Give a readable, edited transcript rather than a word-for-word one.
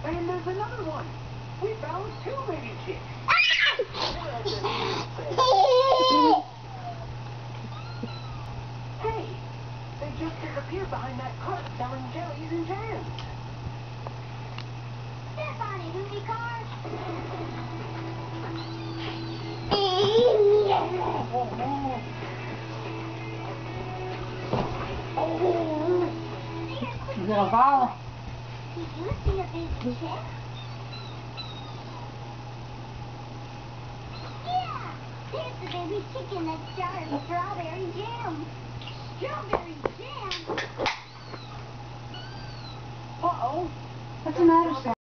And there's another one. We found 2 baby chicks. Hey, they just disappeared behind that cart selling jellies and jams. Step on it, unicorn. Is it a ball? Did you see a baby chick? Yeah! There's the baby chick in that jar of strawberry jam. Strawberry jam? Uh-oh. What's the matter, son?